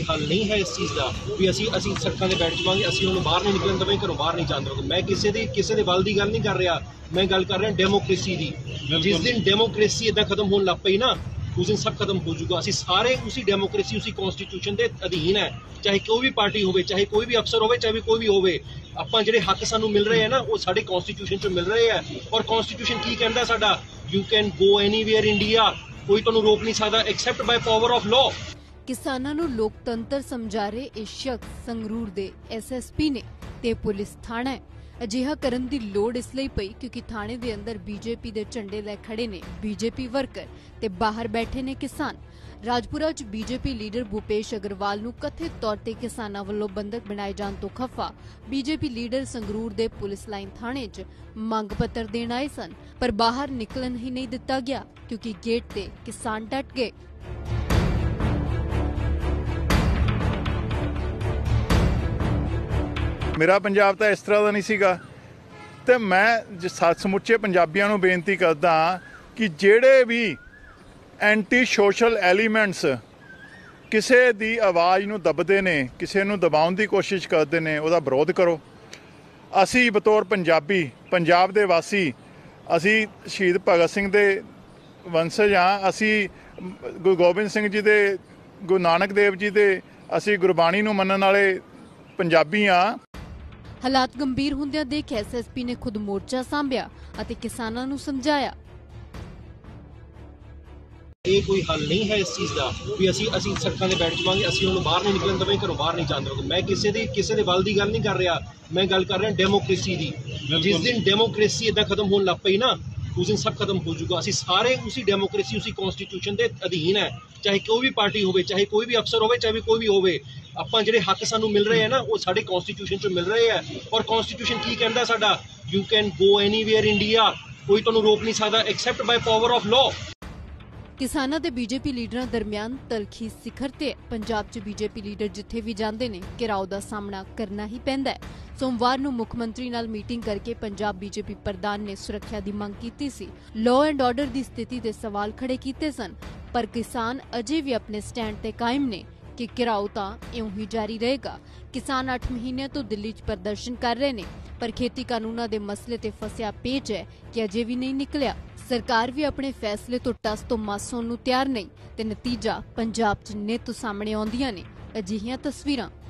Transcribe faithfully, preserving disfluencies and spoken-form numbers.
हल नहीं है इस चीज़ का भी ਅਸੀਂ ਅਸੀਂ ਸੜਕਾਂ ਤੇ ਬੈਠ ਜਾਵਾਂਗੇ, ਅਸੀਂ ਉਹਨੂੰ ਬਾਹਰ ਨਹੀਂ ਨਿਕਲਣ ਦੇਵਾਂਗੇ, ਘਰੋਂ ਬਾਹਰ ਨਹੀਂ ਜਾਣ ਦੇਵਾਂਗੇ। ਮੈਂ ਕਿਸੇ ਦੀ ਕਿਸੇ ਦੇ ਵੱਲ ਦੀ ਗੱਲ ਨਹੀਂ ਕਰ ਰਿਹਾ, मैं गल कर रहा डेमोक्रेसी की। जिस दिन डेमोक्रेसी इदा खत्म होने लग पई ना, उस दिन सब खत्म हो जाऊगा। असी सारे उसी डेमोक्रेसी उसी कॉन्स्टिट्यूशन के अधीन है, चाहे कोई भी पार्टी हो, चाहे कोई भी अफसर हो, चाहे कोई भी हो। ਆਪਾਂ ਜਿਹੜੇ ਹੱਕ ਸਾਨੂੰ ਮਿਲ ਰਹੇ ਆ ਨਾ, ਉਹ ਸਾਡੇ ਕਨਸਟੀਟਿਊਸ਼ਨ ਚ ਮਿਲ ਰਹੇ ਆ। ਔਰ ਕਨਸਟੀਟਿਊਸ਼ਨ ਕੀ ਕਹਿੰਦਾ ਸਾਡਾ, you can go anywhere India, ਕੋਈ ਤੁਹਾਨੂੰ ਰੋਕ ਨਹੀਂ ਸਕਦਾ except by power of law. ਕਿਸਾਨਾਂ ਨੂੰ ਲੋਕਤੰਤਰ ਸਮਝਾ ਰਹੇ ਇਹ ਸ਼ਖਸ ਸੰਗਰੂਰ ਦੇ ਐਸ ਐਸ ਪੀ ਨੇ ਤੇ ਪੁਲਿਸ ਥਾਣਾ ਹੈ। ਅਜਿਹਾ ਕਰਨ ਦੀ ਲੋੜ ਇਸ ਲਈ ਪਈ ਕਿਉਂਕਿ ਥਾਣੇ ਦੇ ਅੰਦਰ ਬੀਜੇਪੀ ਦੇ ਝੰਡੇ ਲੈ ਖੜੇ ਨੇ ਬੀਜੇਪੀ ਵਰਕਰ ਤੇ ਬਾਹਰ ਬੈਠੇ ਨੇ ਕਿਸਾਨ। ਰਾਜਪੁਰਾ 'ਚ ਬੀਜੇਪੀ ਲੀਡਰ ਭੂਪੇਸ਼ ਅਗਰਵਾਲ ਨੂੰ ਕਥਿਤ ਤੌਰ ਤੇ ਕਿਸਾਨਾਂ ਵੱਲੋਂ ਬੰਦਕ ਬਣਾਏ ਜਾਣ ਤੋਂ ਖਫਾ ਬੀਜੇਪੀ ਲੀਡਰ ਸੰਗਰੂਰ ਦੇ ਪੁਲਿਸ ਲਾਈਨ ਥਾਣੇ 'ਚ ਮੰਗ ਪੱਤਰ ਦੇਣ ਆਏ ਸਨ, ਪਰ ਬਾਹਰ ਨਿਕਲਣ ਹੀ ਨਹੀਂ ਦਿੱਤਾ ਗਿਆ ਕਿਉਂਕਿ ਗੇਟ ਤੇ ਕਿਸਾਨ ਡਟ ਗਏ। मेरा पंजाब तो इस तरह का नहीं सीगा ते मैं समुचे पंजाबियों को बेनती करदा कि जेड़े भी एंटी सोशल एलीमेंट्स किसी दी आवाज़ नूं दबदे ने, किसी नूं दबाउण दी कोशिश करते हैं, उहदा विरोध करो। असी बतौर पंजाबी पंजाब दे वासी असी शहीद भगत सिंह दे वंशज हाँ। असी गुरु गोबिंद सिंह जी दे, गुरु नानक देव जी दे, असी गुरबाणी नूं मनण वाले पंजाबी हाँ। हालात गंभीर ਹੁੰਦਿਆਂ ਦੇਖ ਐਸ ਐਸ ਪੀ ਨੇ ਖੁਦ ਮੋਰਚਾ ਸਾਂਭਿਆ ਅਤੇ ਕਿਸਾਨਾਂ ਨੂੰ ਸਮਝਾਇਆ। ਇਹ ਕੋਈ ਹੱਲ ਨਹੀਂ ਹੈ ਇਸ ਚੀਜ਼ ਦਾ ਵੀ ਅਸੀਂ ਅਸੀਂ ਸੜਕਾਂ ਤੇ ਬੈਠ ਜਾਵਾਂਗੇ, ਅਸੀਂ ਉਹਨੂੰ ਬਾਹਰ ਨਹੀਂ ਨਿਕਲਣ ਦੇਵਾਂਗੇ, ਘਰੋਂ ਬਾਹਰ ਨਹੀਂ ਜਾਣ ਦੇਵਾਂਗੇ। ਮੈਂ ਕਿਸੇ ਦੀ ਕਿਸੇ ਦੇ ਵੱਲ ਦੀ ਗੱਲ ਨਹੀਂ ਕਰ ਰਿਹਾ, ਮੈਂ ਗੱਲ ਕਰ ਰਿਹਾ डेमोक्रेसी की। जिस दिन डेमोक्रेसी इदा खत्म होने लग पई ना, उस दिन सब खत्म हो जाऊगा। ਅਸੀਂ ਸਾਰੇ उसी डेमोक्रेसी उसी कॉन्स्टिट्यूशन के अधीन है, चाहे कोई भी पार्टी हो, चाहे कोई भी अफसर हो, चाहे कोई भी हो। ਆਪਾਂ ਜਿਹੜੇ ਹੱਕ ਸਾਨੂੰ ਮਿਲ ਰਹੇ ਆ ਨਾ, ਉਹ ਸਾਡੇ ਕਨਸਟੀਟਿਊਸ਼ਨ ਚ ਮਿਲ ਰਹੇ ਆ। ਔਰ ਕਨਸਟੀਟਿਊਸ਼ਨ ਕੀ ਕਹਿੰਦਾ ਸਾਡਾ, you can go anywhere India, ਕੋਈ ਤੁਹਾਨੂੰ ਰੋਕ ਨਹੀਂ ਸਕਦਾ except by power of law. ਕਿਸਾਨਾਂ ਦੇ ਬੀਜੇਪੀ ਲੀਡਰਾਂ ਦਰਮਿਆਨ ਤਲਖੀ ਸਿਖਰ ਤੇ ਪੰਜਾਬ 'ਚ ਬੀਜੇਪੀ ਲੀਡਰ ਜਿੱਥੇ ਵੀ ਜਾਂਦੇ ਨੇ ਘਿਰਾਓ ਦਾ ਸਾਹਮਣਾ ਕਰਨਾ ਹੀ ਪੈਂਦਾ ਹੈ। ਸੋਮਵਾਰ ਨੂੰ ਮੁੱਖ ਮੰਤਰੀ ਨਾਲ ਮੀਟਿੰਗ ਕਰਕੇ ਪੰਜਾਬ ਬੀਜੇਪੀ ਪ੍ਰਧਾਨ ਨੇ ਸੁਰੱਖਿਆ ਦੀ ਮੰਗ ਕੀਤੀ ਸੀ, ਲਾਅ ਐਂਡ ਆਰਡਰ ਦੀ ਸਥਿਤੀ ਦੇ ਸਵਾਲ ਖੜੇ ਕੀਤੇ ਸਨ, ਪਰ ਕਿਸਾਨ ਅਜੇ ਵੀ ਆਪਣੇ ਸਟੈਂਡ ਤੇ ਕਾਇਮ ਨੇ कि घिराओ तो इउं ही जारी रहेगा। किसान आठ महीने तो दिल्ली च प्रदर्शन कर रहे ने, पर खेती कानूनां दे मसले ते फसिया पेच है कि अजे भी नहीं निकलिया। सरकार भी अपने फैसले तो टस तो मस होण नूं तैयार नहीं ते नतीजा पंजाब च नित सामने आउंदियां ने अजिहियां तस्वीरां।